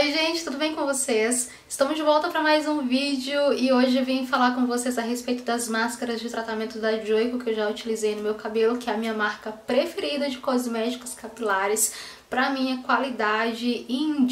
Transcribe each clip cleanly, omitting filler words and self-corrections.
Oi gente, tudo bem com vocês? Estamos de volta para mais um vídeo e hoje eu vim falar com vocês a respeito das máscaras de tratamento da Joico que eu já utilizei no meu cabelo, que é a minha marca preferida de cosméticos capilares. Pra mim é qualidade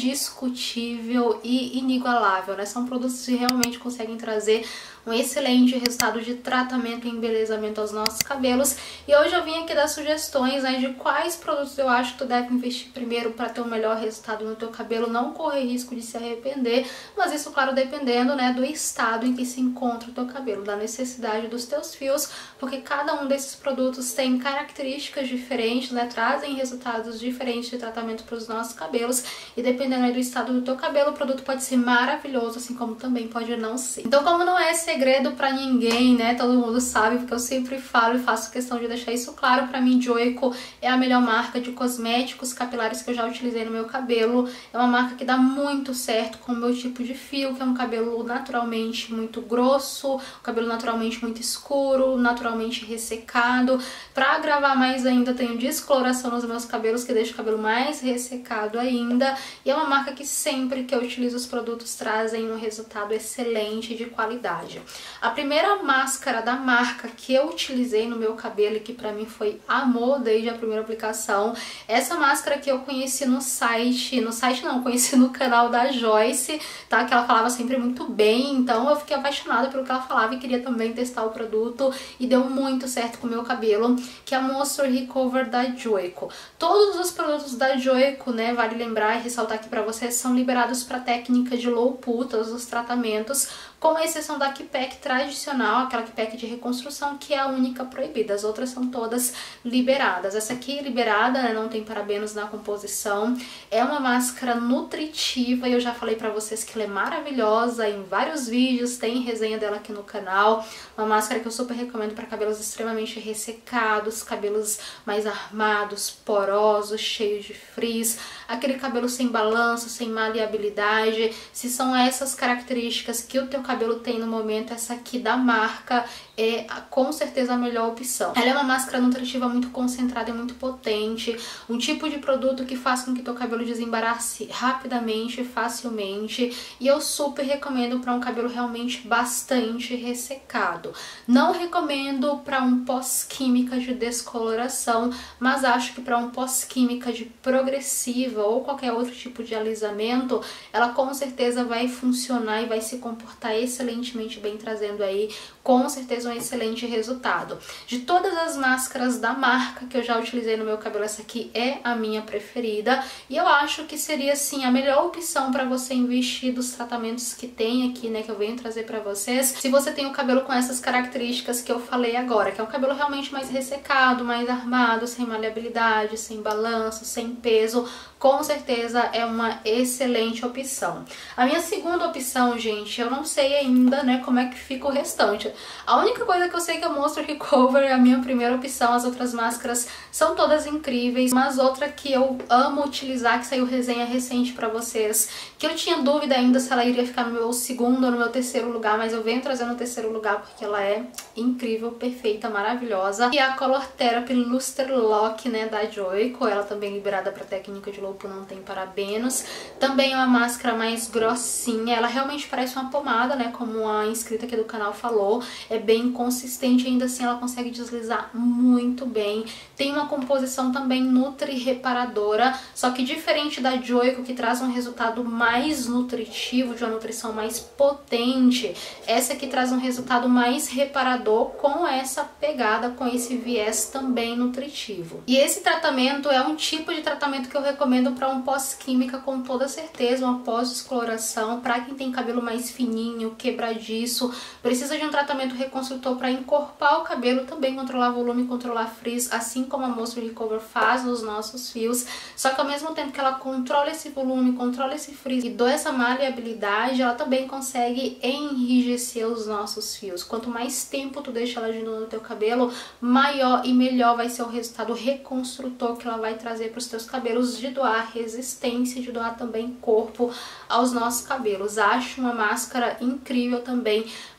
indiscutível e inigualável, né? São produtos que realmente conseguem trazer um excelente resultado de tratamento e embelezamento aos nossos cabelos. E hoje eu vim aqui dar sugestões, né, de quais produtos eu acho que tu deve investir primeiro para ter um melhor resultado no teu cabelo, não correr risco de se arrepender, mas isso, claro, dependendo, né, do estado em que se encontra o teu cabelo, da necessidade dos teus fios, porque cada um desses produtos tem características diferentes, né, trazem resultados diferentes de tratamento para os nossos cabelos, e dependendo aí do estado do teu cabelo, o produto pode ser maravilhoso, assim como também pode não ser. Então, como não é segredo pra ninguém, né, todo mundo sabe, porque eu sempre falo e faço questão de deixar isso claro, pra mim Joico é a melhor marca de cosméticos capilares que eu já utilizei no meu cabelo. É uma marca que dá muito certo com o meu tipo de fio, que é um cabelo naturalmente muito grosso, um cabelo naturalmente muito escuro, naturalmente ressecado. Pra agravar mais ainda, tenho descoloração nos meus cabelos, que deixa o cabelo mais ressecado ainda, e é uma marca que sempre que eu utilizo os produtos trazem um resultado excelente de qualidade. A primeira máscara da marca que eu utilizei no meu cabelo e que pra mim foi amor desde a primeira aplicação, essa máscara que eu conheci no site não, conheci no canal da Joyce, tá? Que ela falava sempre muito bem, então eu fiquei apaixonada pelo que ela falava e queria também testar o produto, e deu muito certo com o meu cabelo, que é a Moisture Recover da Joico. Todos os produtos da Joico, né, vale lembrar e ressaltar aqui pra vocês, são liberados pra técnica de low poo, todos os tratamentos, com exceção da Keypack tradicional, aquela Keypack de reconstrução, que é a única proibida. As outras são todas liberadas. Essa aqui é liberada, né, não tem parabenos na composição. É uma máscara nutritiva e eu já falei pra vocês que ela é maravilhosa em vários vídeos, tem resenha dela aqui no canal. Uma máscara que eu super recomendo para cabelos extremamente ressecados, cabelos mais armados, porosos, cheios de frizz, aquele cabelo sem balanço, sem maleabilidade. Se são essas características que o teu cabelo tem no momento, essa aqui da marca é com certeza a melhor opção. Ela é uma máscara nutritiva muito concentrada e muito potente, um tipo de produto que faz com que teu cabelo desembarace rapidamente e facilmente, e eu super recomendo para um cabelo realmente bastante ressecado. Não recomendo para um pós-química de descoloração, mas acho que para um pós-química de progressiva ou qualquer outro tipo de alisamento, ela com certeza vai funcionar e vai se comportar excelentemente bem, trazendo aí com certeza um excelente resultado. De todas as máscaras da marca que eu já utilizei no meu cabelo, essa aqui é a minha preferida, e eu acho que seria assim a melhor opção para você investir dos tratamentos que tem aqui, né, que eu venho trazer para vocês, se você tem o cabelo com essas características que eu falei agora, que é um cabelo realmente mais ressecado, mais armado, sem maleabilidade, sem balanço, sem peso. Com certeza é uma excelente opção. A minha segunda opção, gente, eu não sei ainda, né, como é que fica o restante. A única coisa que eu sei que eu mostro Recover é a minha primeira opção. As outras máscaras são todas incríveis, mas outra que eu amo utilizar, que saiu resenha recente pra vocês, que eu tinha dúvida ainda se ela iria ficar no meu segundo ou no meu terceiro lugar, mas eu venho trazendo no terceiro lugar porque ela é incrível, perfeita, maravilhosa. E a Color Therapy Luster Lock, né, da Joico, ela também liberada pra técnica de low poo, não tem parabenos. Também é uma máscara mais grossinha, ela realmente parece uma pomada, né, como a inscrita aqui do canal falou. É bem consistente, ainda assim ela consegue deslizar muito bem. Tem uma composição também nutri-reparadora, só que diferente da Joico, que traz um resultado mais nutritivo, de uma nutrição mais potente, essa aqui traz um resultado mais reparador, com essa pegada, com esse viés também nutritivo. E esse tratamento é um tipo de tratamento que eu recomendo para um pós-química com toda certeza, uma pós-descoloração, para quem tem cabelo mais fininho, quebradiço, precisa de um tratamento reconstrutor para encorpar o cabelo, também controlar volume, controlar frizz, assim como a Moisture Recover faz nos nossos fios, só que ao mesmo tempo que ela controla esse volume, controla esse frizz e dá essa maleabilidade, ela também consegue enrijecer os nossos fios. Quanto mais tempo tu deixa ela agindo no teu cabelo, maior e melhor vai ser o resultado reconstrutor que ela vai trazer para os teus cabelos, de doar resistência, de doar também corpo aos nossos cabelos. Acho uma máscara incrível também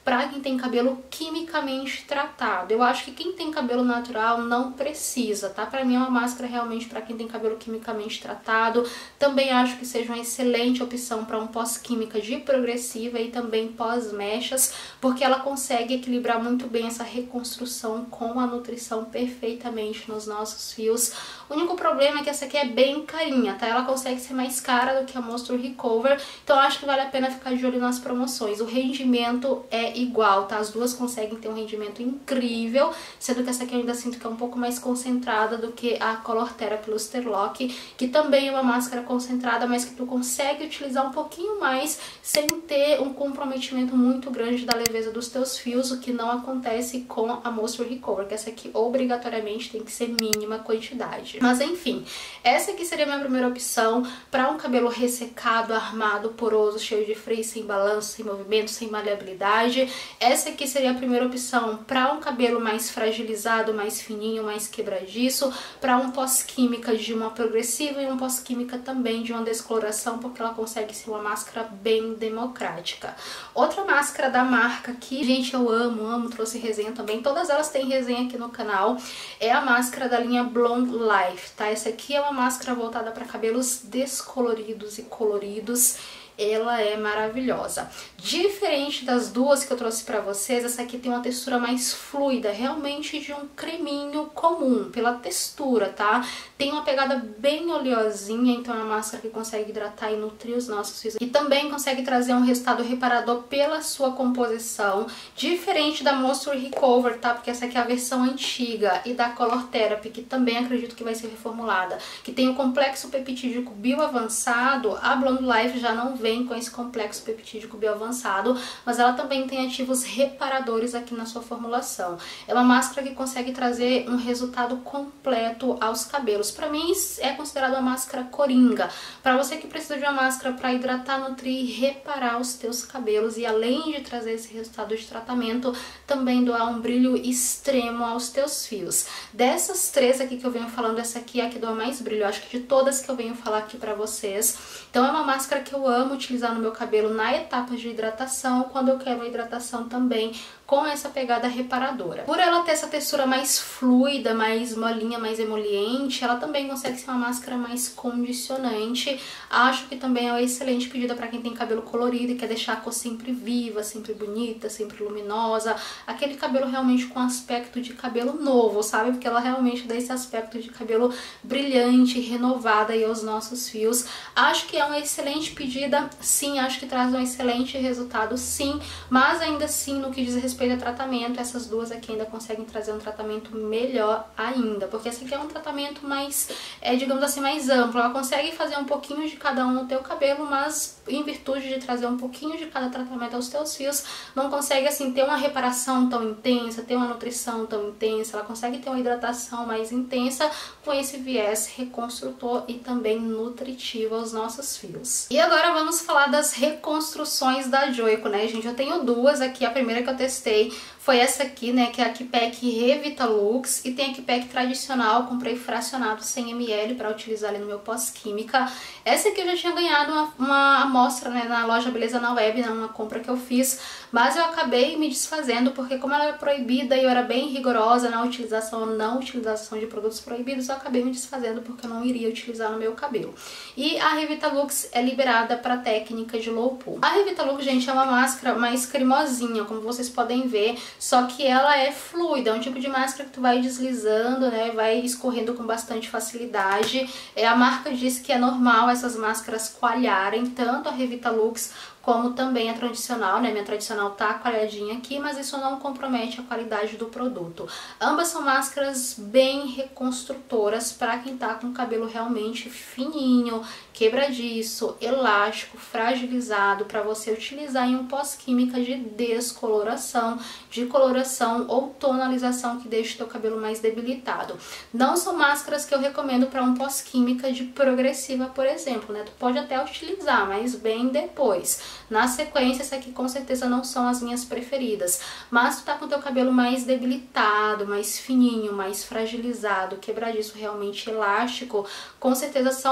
para quem tem cabelo quimicamente tratado. Eu acho que quem tem cabelo natural não precisa, tá? Pra mim é uma máscara realmente para quem tem cabelo quimicamente tratado. Também acho que seja uma excelente opção para um pós-química de progressiva e também pós-mechas, porque ela consegue equilibrar muito bem essa reconstrução com a nutrição perfeitamente nos nossos fios. O único problema é que essa aqui é bem carinha, tá? Ela consegue ser mais cara do que a Moisture Recover, então acho que vale a pena ficar de olho nas promoções. O rendimento é igual, tá? As duas conseguem ter um rendimento incrível, sendo que essa aqui eu ainda sinto que é um pouco mais concentrada do que a Color Therapy Luster Lock, que também é uma máscara concentrada, mas que tu consegue utilizar um pouquinho mais sem ter um comprometimento muito grande da leveza dos teus fios, o que não acontece com a Moisture Recover, que essa aqui obrigatoriamente tem que ser mínima quantidade. Mas enfim, essa aqui seria a minha primeira opção para um cabelo ressecado, armado, poroso, cheio de frizz, sem balanço, sem movimento, sem maleabilidade. Essa aqui seria a primeira opção para um cabelo mais fragilizado, mais fininho, mais quebradiço, para um pós-química de uma progressiva e um pós-química também de uma descoloração, porque ela consegue ser uma máscara bem democrática. Outra máscara da marca que, gente, eu amo, trouxe resenha também, todas elas têm resenha aqui no canal, é a máscara da linha Blonde Life, tá? Essa aqui é uma máscara voltada para cabelos descoloridos e coloridos. Ela é maravilhosa. Diferente das duas que eu trouxe pra vocês, essa aqui tem uma textura mais fluida, realmente de um creminho comum, pela textura, tá? Tem uma pegada bem oleosinha, então é uma máscara que consegue hidratar e nutrir os nossos fios. E também consegue trazer um resultado reparador pela sua composição, diferente da Moisture Recover, tá? Porque essa aqui é a versão antiga, e da Color Therapy, que também acredito que vai ser reformulada, que tem o complexo peptídico bioavançado. A Blonde Life já não vem com esse complexo peptídico bioavançado, mas ela também tem ativos reparadores aqui na sua formulação. É uma máscara que consegue trazer um resultado completo aos cabelos. Para mim é considerada uma máscara coringa. Para você que precisa de uma máscara para hidratar, nutrir e reparar os teus cabelos, e além de trazer esse resultado de tratamento, também doar um brilho extremo aos teus fios. Dessas três aqui que eu venho falando, essa aqui é a que doa mais brilho, eu acho que de todas que eu venho falar aqui para vocês. Então é uma máscara que eu amo utilizar no meu cabelo na etapa de hidratação, quando eu quero a hidratação também com essa pegada reparadora. Por ela ter essa textura mais fluida, mais molinha, mais emoliente, ela também consegue ser uma máscara mais condicionante. Acho que também é uma excelente pedida para quem tem cabelo colorido e quer deixar a cor sempre viva, sempre bonita, sempre luminosa, aquele cabelo realmente com aspecto de cabelo novo, sabe? Porque ela realmente dá esse aspecto de cabelo brilhante, renovada aí aos nossos fios. Acho que é uma excelente pedida, sim, acho que traz um excelente resultado, sim, mas ainda assim, no que diz respeito a tratamento, essas duas aqui ainda conseguem trazer um tratamento melhor ainda, porque essa aqui é um tratamento mais, digamos assim, mais amplo. Ela consegue fazer um pouquinho de cada um no teu cabelo, mas em virtude de trazer um pouquinho de cada tratamento aos teus fios, não consegue assim ter uma reparação tão intensa, ter uma nutrição tão intensa. Ela consegue ter uma hidratação mais intensa com esse viés reconstrutor e também nutritivo aos nossos fios. E agora vamos falar das reconstruções da Joico, né, gente? Eu tenho duas aqui. A primeira que eu testei foi essa aqui, né, que é a Keepec Revitalux, e tem a Keepec tradicional, comprei fracionado 100 ml para utilizar ali no meu pós-química. Essa aqui eu já tinha ganhado uma amostra, né, na loja Beleza na Web, numa compra que eu fiz, mas eu acabei me desfazendo, porque como ela é proibida e eu era bem rigorosa na utilização ou não utilização de produtos proibidos, eu acabei me desfazendo porque eu não iria utilizar no meu cabelo. E a Revitalux é liberada para técnica de low poo. A Revitalux, gente, é uma máscara mais cremosinha, como vocês podem ver, só que ela é fluida, é um tipo de máscara que tu vai deslizando, né, vai escorrendo com bastante facilidade. A marca diz que é normal essas máscaras coalharem, tanto a Revitalux como também a tradicional, né? Minha tradicional tá coalhadinha aqui, mas isso não compromete a qualidade do produto. Ambas são máscaras bem reconstrutoras para quem tá com o cabelo realmente fininho, quebradiço, elástico, fragilizado, para você utilizar em um pós-química de descoloração, de coloração ou tonalização que deixe o teu cabelo mais debilitado. Não são máscaras que eu recomendo para um pós-química de progressiva, por exemplo, né? Tu pode até utilizar, mas bem depois. Na sequência, essa aqui com certeza não são as minhas preferidas, mas tu tá com o teu cabelo mais debilitado, mais fininho, mais fragilizado, quebradiço, realmente elástico, com certeza são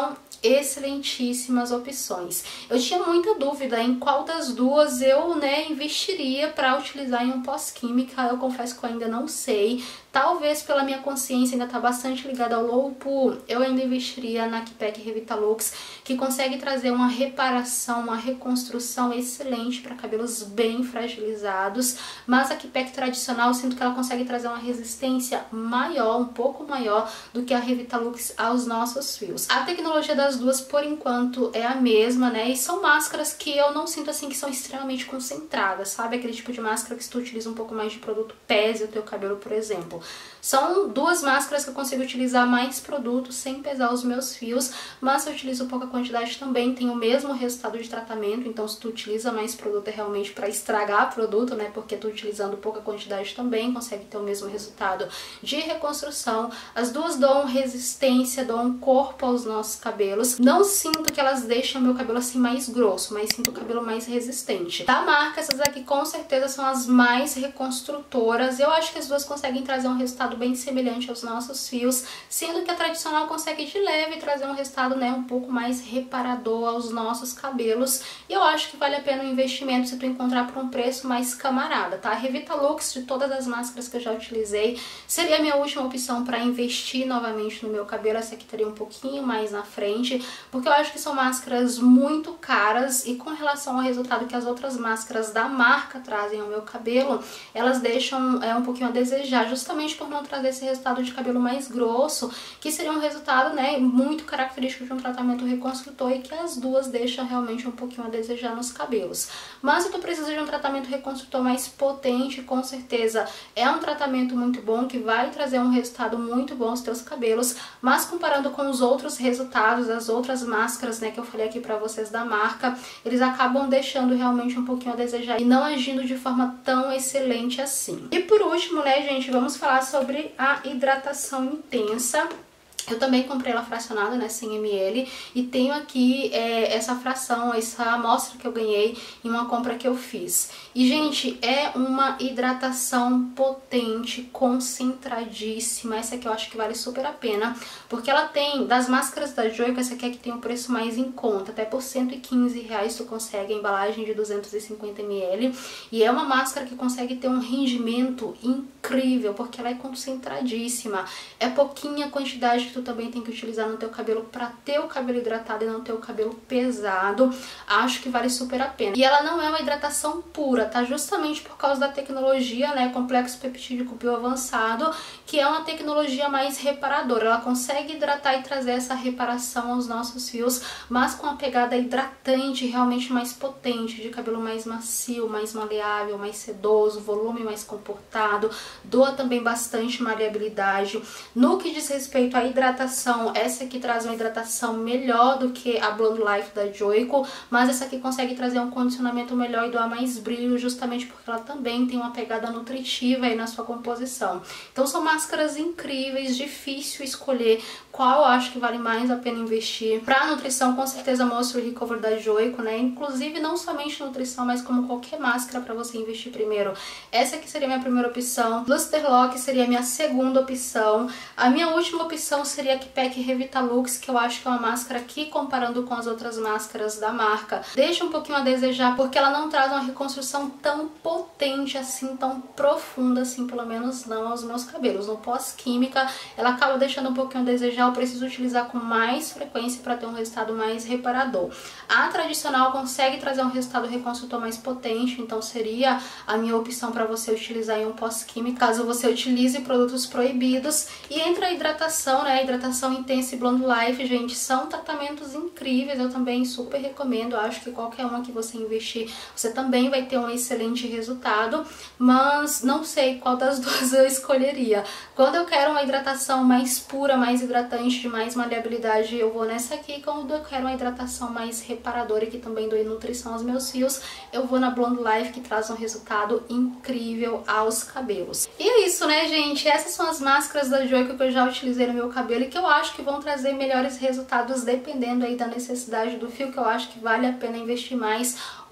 excelentíssimas opções. Eu tinha muita dúvida em qual das duas eu, investiria para utilizar em um pós-química. Eu confesso que eu ainda não sei. Talvez pela minha consciência ainda tá bastante ligada ao low poo, eu ainda investiria na Kipek Revitalux, que consegue trazer uma reparação, uma reconstrução excelente para cabelos bem fragilizados. Mas a Kipek tradicional, eu sinto que ela consegue trazer uma resistência maior, um pouco maior do que a Revitalux aos nossos fios. A tecnologia das duas, por enquanto, é a mesma, e são máscaras que eu não sinto assim que são extremamente concentradas, sabe? Aquele tipo de máscara que se tu utiliza um pouco mais de produto, pese o teu cabelo, por exemplo. São duas máscaras que eu consigo utilizar mais produto sem pesar os meus fios, mas se eu utilizo pouca quantidade também tem o mesmo resultado de tratamento. Então se tu utiliza mais produto é realmente para estragar produto, porque tu utilizando pouca quantidade também consegue ter o mesmo resultado de reconstrução. As duas dão resistência, dão corpo aos nossos cabelos. Não sinto que elas deixam o meu cabelo assim mais grosso, mas sinto o cabelo mais resistente. Da marca, essas aqui com certeza são as mais reconstrutoras. Eu acho que as duas conseguem trazer um resultado bem semelhante aos nossos fios, sendo que a tradicional consegue de leve trazer um resultado um pouco mais reparador aos nossos cabelos. E eu acho que vale a pena o investimento se tu encontrar por um preço mais camarada, tá? A Revitalux, de todas as máscaras que eu já utilizei, seria a minha última opção para investir novamente no meu cabelo. Essa aqui estaria um pouquinho mais na frente, porque eu acho que são máscaras muito caras e com relação ao resultado que as outras máscaras da marca trazem ao meu cabelo, elas deixam um pouquinho a desejar, justamente por não trazer esse resultado de cabelo mais grosso, que seria um resultado, muito característico de um tratamento reconstrutor e que as duas deixam realmente um pouquinho a desejar nos cabelos. Mas se tu precisa de um tratamento reconstrutor mais potente, com certeza é um tratamento muito bom, que vai trazer um resultado muito bom aos teus cabelos, mas comparando com os outros resultados, as outras máscaras, que eu falei aqui pra vocês da marca, eles acabam deixando realmente um pouquinho a desejar e não agindo de forma tão excelente assim. E por último, gente, vamos falar sobre a hidratação intensa. Eu também comprei ela fracionada, 100 ml, e tenho aqui essa fração, essa amostra que eu ganhei em uma compra que eu fiz. E, gente, é uma hidratação potente, concentradíssima. Essa aqui eu acho que vale super a pena, porque ela tem, das máscaras da Joico, essa aqui é que tem o preço mais em conta. Até por R$115 tu consegue a embalagem de 250 ml. E é uma máscara que consegue ter um rendimento incrível, porque ela é concentradíssima. É pouquinha quantidade que tu também tem que utilizar no teu cabelo para ter o cabelo hidratado e não ter o cabelo pesado. Acho que vale super a pena. E ela não é uma hidratação pura, tá? Justamente por causa da tecnologia, complexo peptídico bioavançado, que é uma tecnologia mais reparadora. Ela consegue hidratar e trazer essa reparação aos nossos fios, mas com a pegada hidratante realmente mais potente, de cabelo mais macio, mais maleável, mais sedoso, volume mais comportado, doa também bastante maleabilidade. No que diz respeito à hidratação, essa aqui traz uma hidratação melhor do que a Blonde Life da Joico, mas essa aqui consegue trazer um condicionamento melhor e doar mais brilho, justamente porque ela também tem uma pegada nutritiva aí na sua composição. Então são máscaras incríveis, difícil escolher qual eu acho que vale mais a pena investir. Pra nutrição, com certeza mostro o Recover da Joico, inclusive não somente nutrição, mas como qualquer máscara pra você investir primeiro. Essa aqui seria a minha primeira opção, Luster Lock seria a minha segunda opção, a minha última opção seria a Kipek Revitalux, que eu acho que é uma máscara que, comparando com as outras máscaras da marca, deixa um pouquinho a desejar, porque ela não traz uma reconstrução tão potente assim, tão profunda assim, pelo menos não aos meus cabelos. No pós-química, ela acaba deixando um pouquinho a desejar, eu preciso utilizar com mais frequência para ter um resultado mais reparador. A tradicional consegue trazer um resultado reconstrutor mais potente, então seria a minha opção para você utilizar em um pós-química, caso você utilize produtos proibidos. E entre a hidratação, a hidratação intensa e Blonde Life, gente, são tratamentos incríveis, eu também super recomendo. Acho que qualquer uma que você investir, você também vai ter um excelente resultado, mas não sei qual das duas eu escolheria. Quando eu quero uma hidratação mais pura, mais hidratante, de mais maleabilidade, eu vou nessa aqui. Quando eu quero uma hidratação mais reparadora e que também doe nutrição aos meus fios, eu vou na Blonde Life, que traz um resultado incrível aos cabelos. E é isso, gente? Essas são as máscaras da Joico que eu já utilizei no meu cabelo e que eu acho que vão trazer melhores resultados dependendo aí da necessidade do fio, que eu acho que vale a pena investir mais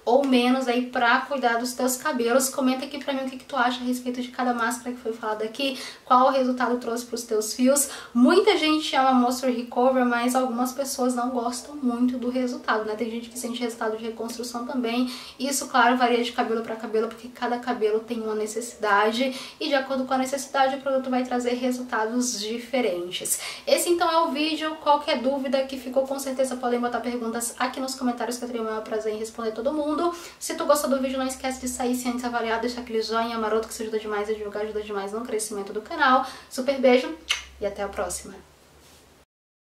ou menos aí pra cuidar dos teus cabelos. Comenta aqui pra mim o que tu acha a respeito de cada máscara que foi falada aqui, qual o resultado trouxe pros teus fios. Muita gente ama Moisture Recover, mas algumas pessoas não gostam muito do resultado, né? Tem gente que sente resultado de reconstrução também. Isso, claro, varia de cabelo para cabelo, porque cada cabelo tem uma necessidade e de acordo com a necessidade o produto vai trazer resultados diferentes. Esse então é o vídeo. Qualquer dúvida que ficou, com certeza podem botar perguntas aqui nos comentários que eu teria o maior prazer em responder todo mundo. Se tu gostou do vídeo, não esquece de sair sem antes avaliar, deixar aquele joinha maroto que isso ajuda demais a divulgar, ajuda demais no crescimento do canal. Super beijo e até a próxima!